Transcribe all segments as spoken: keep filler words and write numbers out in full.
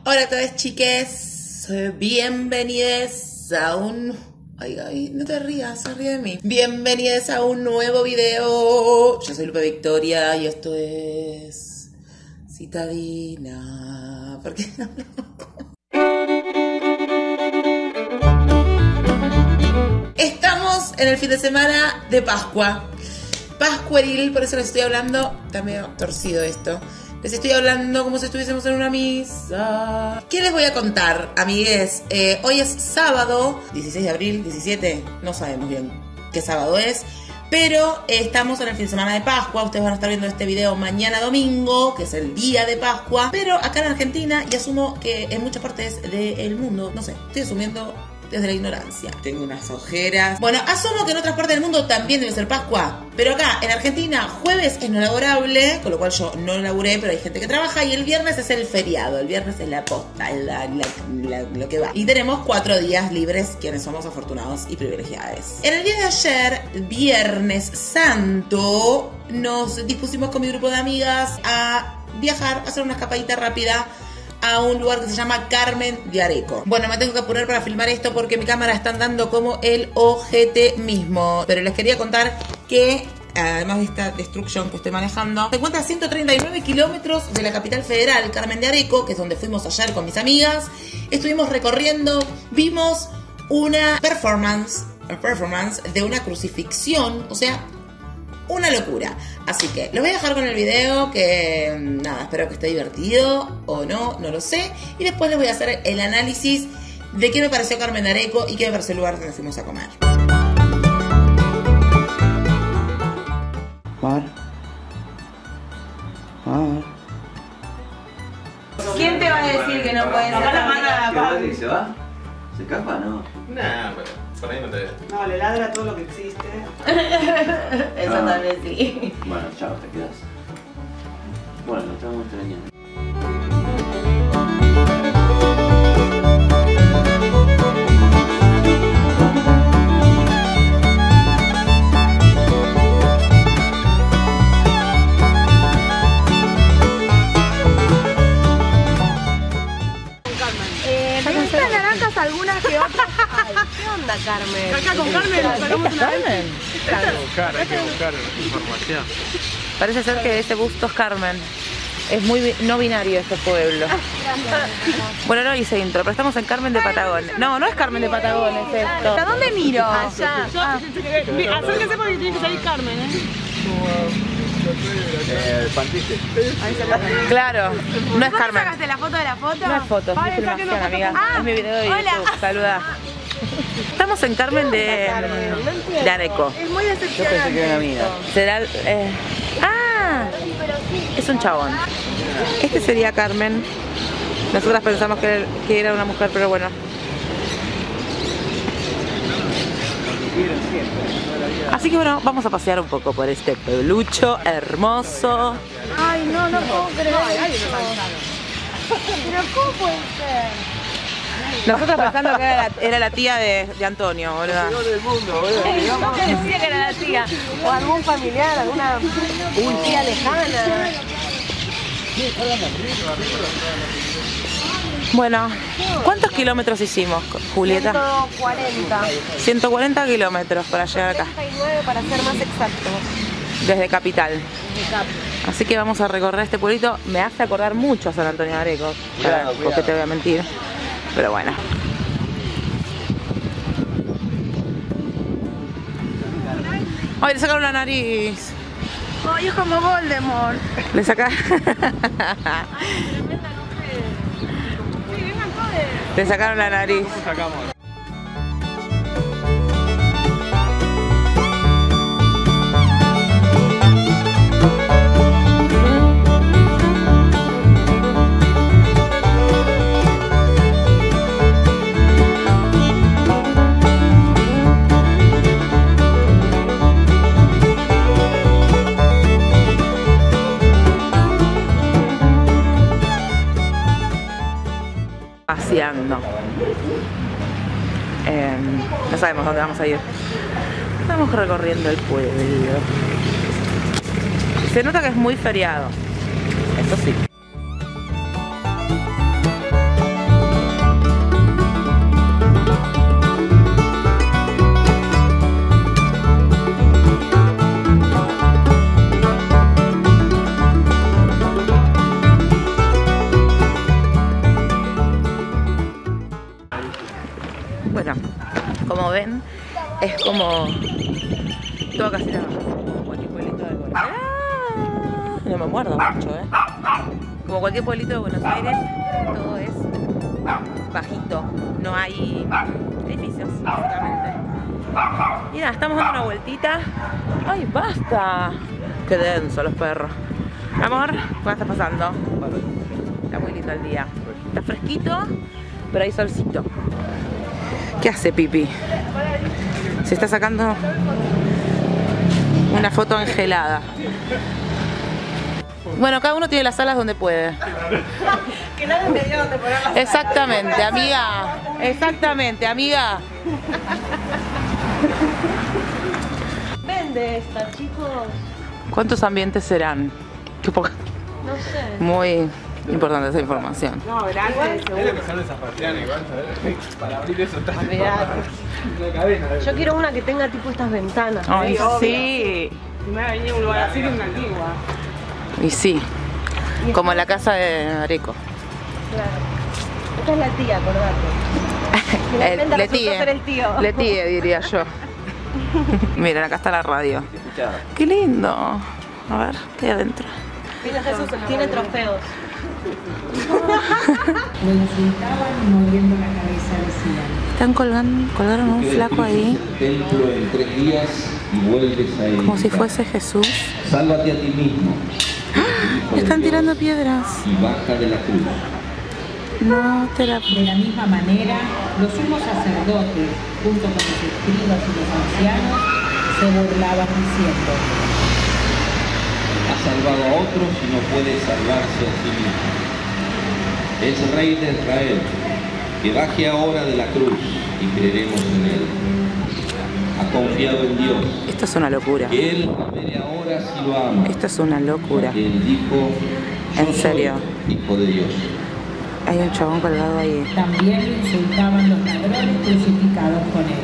Hola a todos, chiques, bienvenidos a un... Ay, ay, no te rías, se ríe de mí. Bienvenidos a un nuevo video. Yo soy Lupe Victoria y esto es... Citadina. ¿Por qué no Estamos en el fin de semana de Pascua. Pascueril, por eso les estoy hablando. Está medio torcido esto. Les estoy hablando como si estuviésemos en una misa. ¿Qué les voy a contar, amigues? Eh, hoy es sábado, dieciséis de abril, diecisiete, no sabemos bien qué sábado es. Pero eh, estamos en el fin de semana de Pascua. Ustedes van a estar viendo este video mañana domingo, que es el día de Pascua. Pero acá en Argentina, y asumo que en muchas partes del mundo, no sé, estoy asumiendo desde la ignorancia. Tengo unas ojeras. Bueno, asumo que en otras partes del mundo también debe ser Pascua. Pero acá, en Argentina, jueves es no laborable, con lo cual yo no laburé, pero hay gente que trabaja. Y el viernes es el feriado. El viernes es la posta, la, la, la, lo que va. Y tenemos cuatro días libres, quienes somos afortunados y privilegiados. En el día de ayer, Viernes Santo, nos dispusimos con mi grupo de amigas a viajar, a hacer una escapadita rápida a un lugar que se llama Carmen de Areco. Bueno, me tengo que apurar para filmar esto porque mi cámara está andando como el ojete mismo. Pero les quería contar que, además de esta destrucción que estoy manejando, se encuentra a ciento treinta y nueve kilómetros de la capital federal, Carmen de Areco, que es donde fuimos ayer con mis amigas. Estuvimos recorriendo, vimos una performance, una performance de una crucifixión, o sea, una locura. Así que los voy a dejar con el video, que nada, espero que esté divertido o no, no lo sé. Y después les voy a hacer el análisis de qué me pareció Carmen de Areco y qué me pareció el lugar donde fuimos a comer. Mar. Mar. ¿Quién te va a decir que no puedes hacer la mano? ¿Qué se va? ¿Se escapa? No. Nah, pero por ahí no te... No, le ladra todo lo que existe. Eso Ah. tal vez sí. Bueno, chao, te quedas. Bueno, lo estamos extrañando. Eh, me gustan naranjas algunas que otras. Ay, ¿qué onda, Carmen? Acá con Carmen nos sacamos una vez. Hay que buscar, hay que buscar información. Parece ser que ese busto es Carmen. Es muy bi- no binario este pueblo. Bueno, no hice intro, pero estamos en Carmen de Patagones. No, no es Carmen de Patagones esto. ¿Hasta dónde miro? Allá. Ah. Acérquese porque tiene que salir Carmen, ¿eh? Eh, el pantique. Claro, no es ¿Vos Carmen. sacaste la foto de la foto? No es foto, es Ay, filmación, sáquenos amiga. foto. Es mi video de hola. YouTube. Saluda. Estamos en Carmen de, de Areco. Es muy Yo pensé decepcionante. que era una mina. Será el- eh, ¡ah! Es un chabón. Este sería Carmen. Nosotras pensamos que era, que era una mujer, pero bueno. Así que bueno, vamos a pasear un poco por este pueblucho hermoso. Ay, no, no puedo creer eso. Pero ¿cómo puede ser? Nosotros pensando que era la, era la tía de, de Antonio, boludo. del mundo, boludo. ¿Cómo que decía que era la tía? O algún familiar, alguna tía lejana. Bueno, ¿cuántos kilómetros hicimos, Julieta? ciento cuarenta. ciento cuarenta kilómetros para llegar acá, treinta y nueve para ser más exacto. desde Capital. Así que vamos a recorrer este pueblito. Me hace acordar mucho a San Antonio de Areco. Cuidado, Porque cuidado. te voy a mentir. Pero bueno. Ay, le sacaron la nariz. Ay, es como Voldemort. Le saca... Le sacaron la nariz. Sacamos. Paseando. Eh, no sabemos dónde vamos a ir. Estamos recorriendo el pueblo. Se nota que es muy feriado. Eso sí. ven, es como todo casi nada. Cualquier pueblito de Buenos Aires. ¡Ah! No me muerdo mucho, ¿eh? Como cualquier pueblito de Buenos Aires, todo es bajito. No hay edificios, básicamente. Y nada, estamos dando una vueltita. ¡Ay, basta! Qué denso los perros. Amor, ¿cómo está pasando? Está muy lindo el día. Está fresquito, pero hay solcito. ¿Qué hace Pipi? Se está sacando una foto angelada. Bueno, cada uno tiene las salas donde puede. Que nadie me dio donde poner las Exactamente, amiga. Exactamente, amiga. Vende esta, chicos. ¿Cuántos ambientes serán? Qué poca. No sé. Muy importante esa información. No, gracias, Hay que seguro. empezar esa partiana igual, ¿sabes? Para abrir eso está Olvidate. una cadena. Yo quiero una que tenga tipo estas ventanas. Ay, Sí, obvio. sí. Si me va a venir a un lugar así que una antigua. Y sí. Como en la casa de Areco. Claro. Esta es la tía, acordate. Finalmente Eh, resultó Letie. ser el tío. Letie, diría yo. Miren, acá está la radio. Qué lindo. A ver, ¿qué hay adentro? Mira, Jesús, tiene trofeos. Cuando se estaban moviendo la cabeza decían: Están colgando, colgaron un flaco ahí, Templo en tres días y vuelves a él. como si fuese Jesús. Sálvate a ti mismo. Le están tirando piedras. Y baja de la cruz. No te la... de la misma manera, los sumos sacerdotes, junto con los escribas y los ancianos, se burlaban diciendo: Ha salvado a otros y no puede salvarse a sí mismo. Es Rey de Israel. Que baje ahora de la cruz y creeremos en él. Ha confiado en Dios. Esto es una locura. Que él veré ahora si lo ama. Esto es una locura. Que él dijo: Yo En serio. soy hijo de Dios. Hay un chabón colgado ahí. también lo insultaban los ladrones crucificados con él.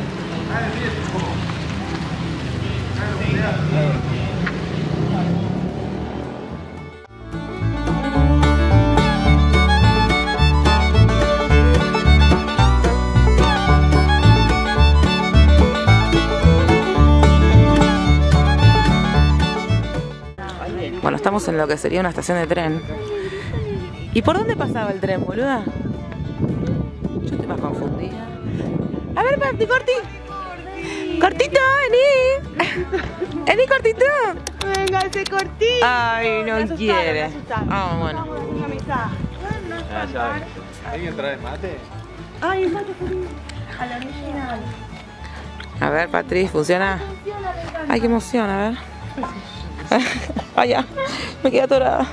Bueno, estamos en lo que sería una estación de tren. ¿Y por dónde pasaba el tren, boluda? Yo estoy más confundida. A ver, Pati, Corti. Cortito, vení. Vení, Cortito. Venga, ese cortito. Ay, no Me asustaron, quiere. me asustaron. Ah, bueno. Una amistad. Ah, ya. ¿Alguien trae mate? Ay, el mate feliz. A la original. A ver, Patri, ¿funciona? Ay, qué emoción, a ver. Ay, ya. Me quedé atorada.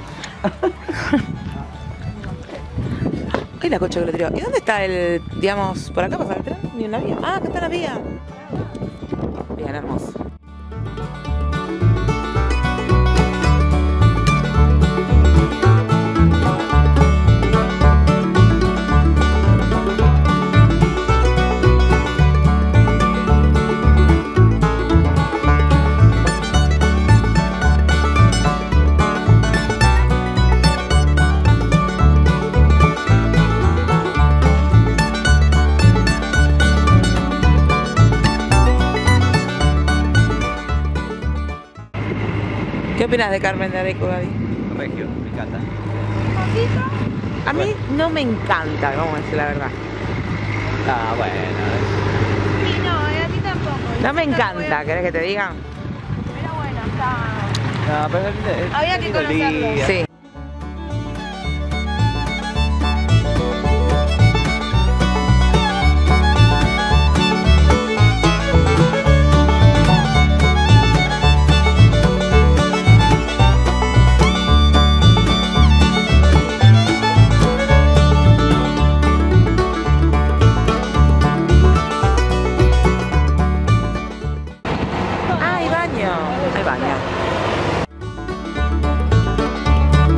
Ay, la concha que le tiró. ¿Y dónde está el, digamos, por acá pasa el tren? Ni una vía. Ah, acá está la vía. Bien, hermoso. ¿Qué opinas de Carmen de Areco, Gaby? Regio, me encanta. A mí no me encanta, vamos a decir la verdad. Ah, bueno. Sí, no, a ti tampoco. No me encanta, ¿querés que te diga? Pero bueno, está. No, pero es- es- Había es que lindo conocerlo. día. Sí. Ah, hay baño. Hay baño.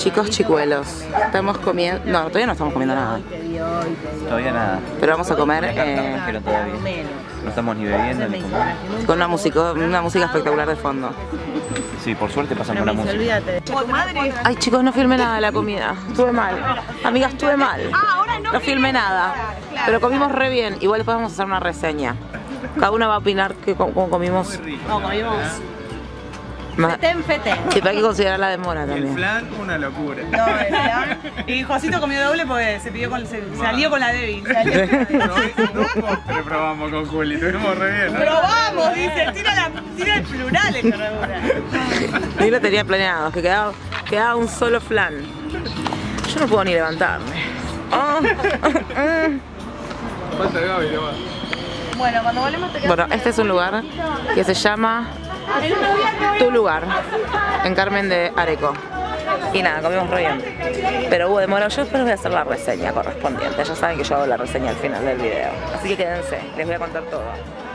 Chicos chicuelos, estamos comiendo... No, todavía no estamos comiendo nada. Todavía nada. Pero vamos a comer eh, Pero todavía. No estamos ni bebiendo ni comiendo. con una música, una música espectacular de fondo. Sí, por suerte pasan buena música. Ay, chicos, no filmé nada de la comida. Estuve mal. Amigas, estuve mal. No filmé nada. Pero comimos re bien. Igual después vamos a hacer una reseña. Cada una va a opinar que cómo comimos. No, comimos. Más- Fetén, fetén. Sí, pero hay que considerar la demora El también. flan, una locura. No, el flan. Y Josito comió doble porque se pidió con, se, salió con la débil. No, dos postres probamos con Juli, estuvimos re bien. ¿no? Probamos, dice, tira, la, tira el plural esta regula. Ni lo tenía planeado, que quedaba, quedaba un solo flan. Yo no puedo ni levantarme. Oh, oh, oh. Falta el Gaby, nomás. Bueno, cuando volvemos te Bueno, este es un lugar que se llama Tu Lugar, en Carmen de Areco. Y nada, comimos re bien. Pero hubo demora, yo después les voy a hacer la reseña correspondiente. Ya saben que yo hago la reseña al final del video. Así que quédense, les voy a contar todo.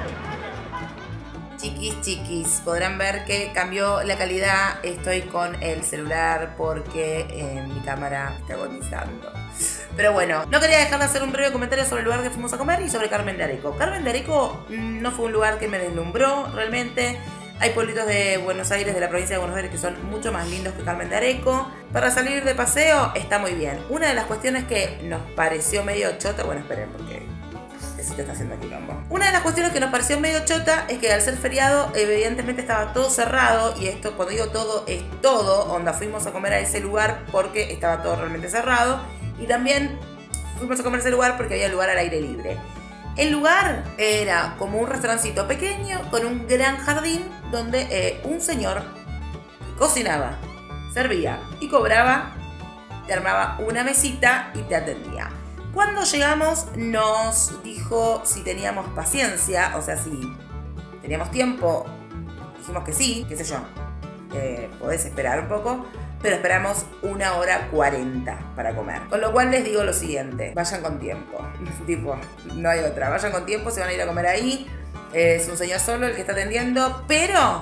Chiquis, chiquis, podrán ver que cambió la calidad. Estoy con el celular porque eh, mi cámara está agonizando. Pero bueno, no quería dejar de hacer un breve comentario sobre el lugar que fuimos a comer y sobre Carmen de Areco. Carmen de Areco no fue un lugar que me deslumbró realmente. Hay pueblitos de Buenos Aires, de la provincia de Buenos Aires, que son mucho más lindos que Carmen de Areco. Para salir de paseo está muy bien. Una de las cuestiones que nos pareció medio chota, bueno, esperen porque eso te está haciendo aquí campo. Una de las cuestiones que nos pareció medio chota es que al ser feriado, evidentemente estaba todo cerrado. Y esto, cuando digo todo, es todo. Onda, fuimos a comer a ese lugar porque estaba todo realmente cerrado. Y también fuimos a comer a ese lugar porque había lugar al aire libre. El lugar era como un restaurancito pequeño con un gran jardín donde eh, un señor cocinaba, servía y cobraba, te armaba una mesita y te atendía. Cuando llegamos nos dijo si teníamos paciencia, o sea, si teníamos tiempo. Dijimos que sí, qué sé yo, eh, podés esperar un poco. Pero esperamos una hora cuarenta para comer. Con lo cual les digo lo siguiente, vayan con tiempo. Tipo, no hay otra. Vayan con tiempo, se van a ir a comer ahí. Es un señor solo el que está atendiendo. Pero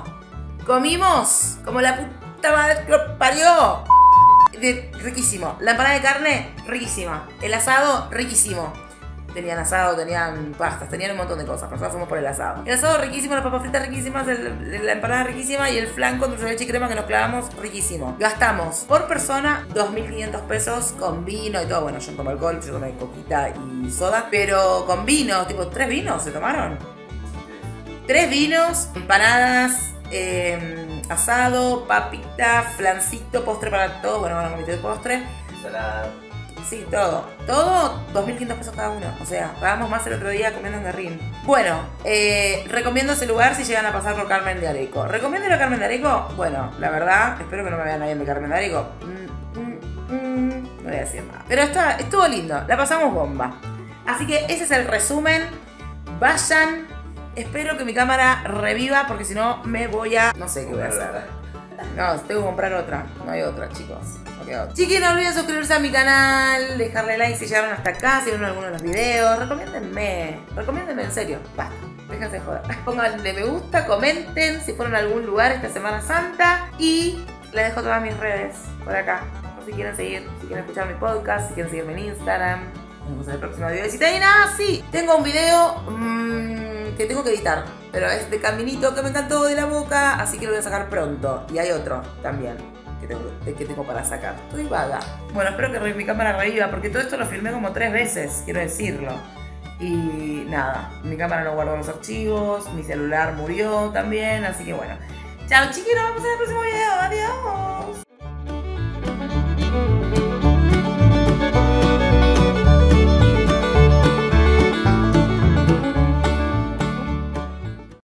comimos como la puta madre que lo parió. De, riquísimo. La empanada de carne, riquísima. El asado, riquísimo. Tenían asado, tenían pastas, tenían un montón de cosas. Nosotros fuimos por el asado. El asado riquísimo, las papas fritas riquísimas, el, la empanada riquísima y el flan con dulce de leche y crema que nos clavamos riquísimo. Gastamos por persona dos mil quinientos pesos con vino y todo. Bueno, yo no tomo alcohol, yo tomé coquita y soda. Pero con vino, tipo, ¿tres vinos se tomaron? Tres vinos, empanadas, eh, asado, papita, flancito, postre para todos. Bueno, van a comer de postre. Ensalada. Sí, todo. Todo, dos mil quinientos pesos cada uno. O sea, pagamos más el otro día comiendo en Guerrín. Bueno, eh, recomiendo ese lugar si llegan a pasar por Carmen de Areco. ¿Recomiendo ir a Carmen de Areco? Bueno, la verdad, espero que no me vean nadie de Carmen de Areco. Mm, mm, mm, no voy a decir nada. Pero está, estuvo lindo, la pasamos bomba. Así que ese es el resumen. Vayan. Espero que mi cámara reviva porque si no me voy a... No sé qué voy a hacer. No, tengo que comprar otra. No hay otra, chicos. No queda otra. Chiquis, no olviden suscribirse a mi canal, dejarle like si llegaron hasta acá, si vieron alguno de los videos. Recomiéndenme. Recomiéndenme en serio. Basta. Déjense joder. Pónganle me gusta, comenten si fueron a algún lugar esta Semana Santa. Y les dejo todas mis redes por acá. Por si quieren seguir, si quieren escuchar mi podcast, si quieren seguirme en Instagram. Nos vemos en el próximo video. Y si te nada, sí. Tengo un video mmm, que tengo que editar. Pero es de Caminito que me encantó de la boca. Así que lo voy a sacar pronto. Y hay otro también que tengo, que tengo para sacar. Estoy vaga. Bueno, espero que mi cámara reviva. Porque todo esto lo filmé como tres veces. Quiero decirlo. Y nada. Mi cámara no guardó los archivos. Mi celular murió también. Así que bueno. Chao chiquis. Nos vemos en el próximo video. Adiós.